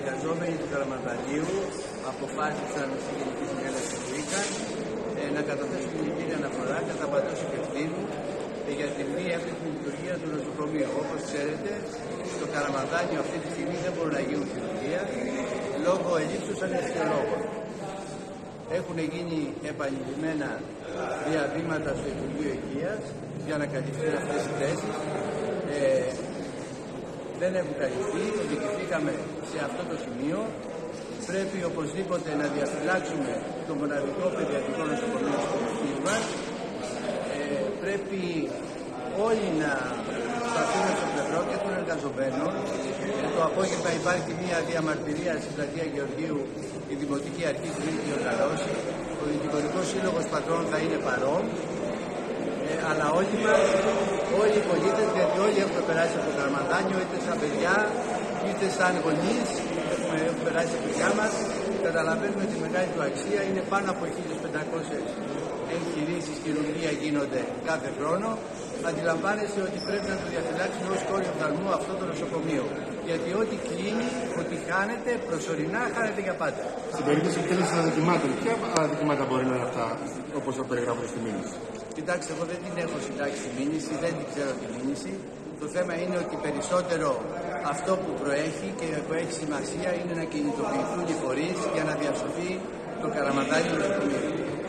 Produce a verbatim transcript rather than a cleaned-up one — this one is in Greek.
εργαζόμενοι του Καραμανδαλίου αποφάσισαν στη Γενική Συνέλευση που είχαν ε, να καταθέσουν την κύρια αναφορά κατά παντός υπευθύνου ε, για την μη εύρυθμη λειτουργία του νοσοκομείου. Όπως ξέρετε, στο Καραμανδάνιο αυτή τη στιγμή δεν μπορούν να γίνουν χειρουργία λόγω ελλείψεως αναισθητολόγων. Έχουν γίνει επανειλημμένα διαβήματα στο Υπουργείο Υγείας για να καλυφθούν αυτές οι θέσεις. Ε, δεν έχουν καλυφθεί, οδηγηθήκαμε σε αυτό το σημείο. Πρέπει οπωσδήποτε να διαφυλάξουμε το μοναδικό παιδιατρικό νοσοκομείο στο νοσοκομείο μας. Ε, πρέπει όλοι να σταθούμε στο πλευρό και των εργαζομένων. Ε, το απόγευμα υπάρχει μια διαμαρτυρία στην πλατεία Γεωργίου, η Δημοτική Αρχή την έχει διοργανώσει. Ο Δικηγορικός Σύλλογος Πατρών θα είναι παρόν. Ε, αλλά όλοι μας, όλοι οι πολίτες, γιατί όλοι έχουμε περάσει από το Καραμανδάνιο, είτε σαν παιδιά, είτε σαν γονείς, έχουμε, έχουμε περάσει τα παιδιά μας, καταλαβαίνουμε τη μεγάλη του αξία. Είναι πάνω από χίλιες πεντακόσιες εγχειρήσεις χειρουργία γίνονται κάθε χρόνο. Αντιλαμβάνεστε ότι πρέπει να το διαφυλάξουμε ως κόριο οφθαλμού αυτό το νοσοκομείο. Γιατί ό,τι κλείνει, ό,τι χάνεται, προσωρινά χάνεται για πάντα. Στην περίπτωση εκτέλεσης αδικημάτων, ποια αδικημάτα μπορεί να είναι αυτά, όπως το περιγράφω στη μήνυση? Κοιτάξτε, εγώ δεν την έχω συντάξει τη μήνυση, δεν την ξέρω τη μήνυση. Το θέμα είναι ότι περισσότερο αυτό που προέχει και που έχει σημασία είναι να κινητοποιηθούν οι φορείς για να διασωθεί το Καραμανδάνιο νοσοκομείο.